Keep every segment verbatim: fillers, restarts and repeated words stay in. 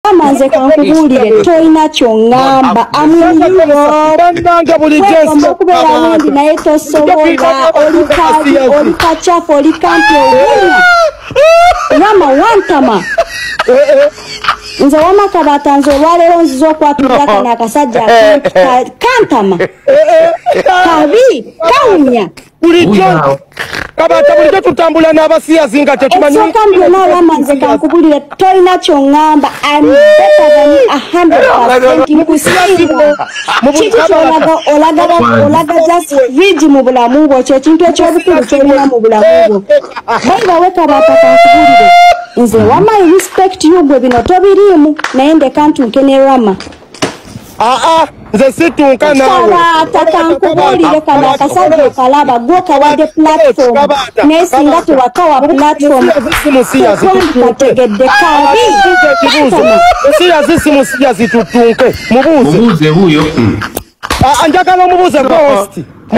Amaze kankubulire toyina kyongamba amuyuokubera wendi naye tosobola olikazi olikacafu olikampi owunya Rama wantama nze wamakabata nze olwaleero nziza okwatulira kana akasajja kantama kabi kawunya bulijjo kabata bulijjo tutambula n'abasiyazi nga tetumanyi ekyokambi na Rama nze kankubulire toyina kyongamba I'm better than a hundred percent nkusiibu kiki kyolaga olaga olaga just rigi mu bulamu bwo kyekintu ekyobukulu kyolina mu bulamu bwo baiba we kabata kankubulire nze wamayi respect you gwe bino tobiriimu naye ndeka ntunke ne Rama aa nze situnka nawe kabata kankubulire kana akasajja kalaba gwo kawadde platform naye singa tewakawa platform kategedde kabi siyazi simusiyazi tutunke mubuuze mubuuze huyo njagala omubuuze ghost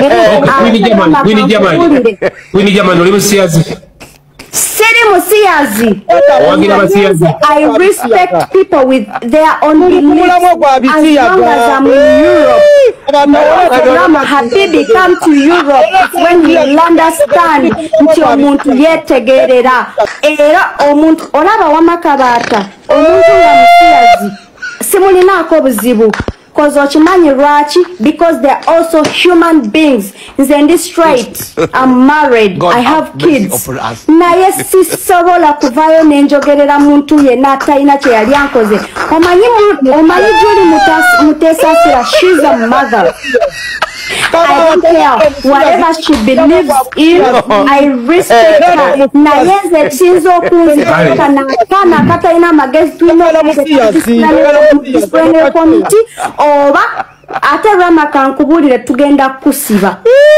Queen German oli musiyazi Siri musiyazi. I respect people with their own beliefs. As long as I'm in Europe, Rama Habibi come to Europe when he'll understand nti omuntu yetegerera era omuntu olaba wamakabata omuntu nga musiyazi simulinako obuzibu kozo chimanyi lwaki because they're also human beings. Nze ndi straight, I'm married, God I have kids naye sisobola kuvayo nenjogerera muntu yenna atalina kye yali ankoze. Omanyi omanyi Juli Mutesasira, she's a mother. I don't care whatever she believes in, I respect her. Naye nze sinzo okunzika na kana katalina magezi tulina disciplinary committee oba ate Rama kankubulire tugenda kusiba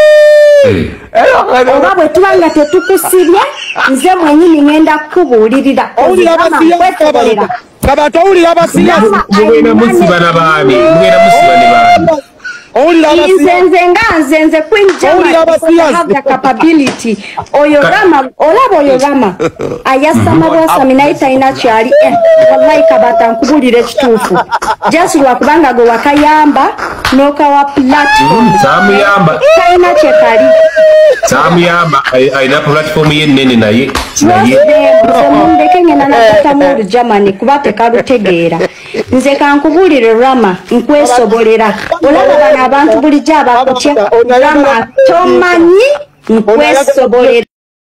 oba bwe tubanga tetukusibye nze mwenyini ngenda kubulirira kabata kabata owulira abasiyazi mugenda musiba n'abaami mugenda musiba ne baami Nze nga nze Queen German have the capability oyo Rama olaba oyo Rama ayasama bwasami naye talina kyali wallahi kabata nkubulire ekituufu just lwakubanga gwe wakayamba n'okawa platform samuyamba talina kye kali samuyamba ayina platform ye nnene naye naye ndeke ngena nakata mu Germany kuba tekalutegeera nze kankubulire Rama nkwesobolera olaba bana abantu bulijjo abakutya Rama tomanyi nkwesobolera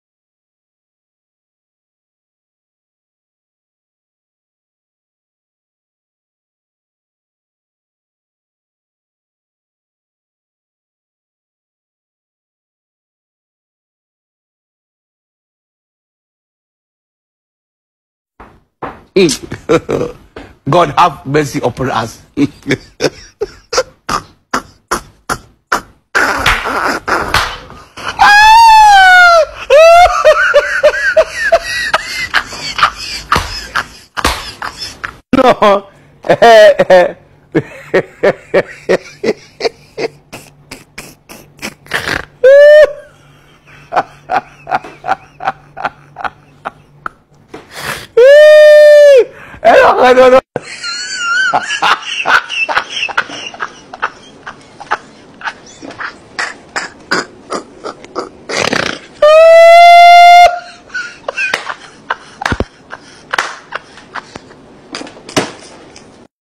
God have mercy upon us. No. I don't know.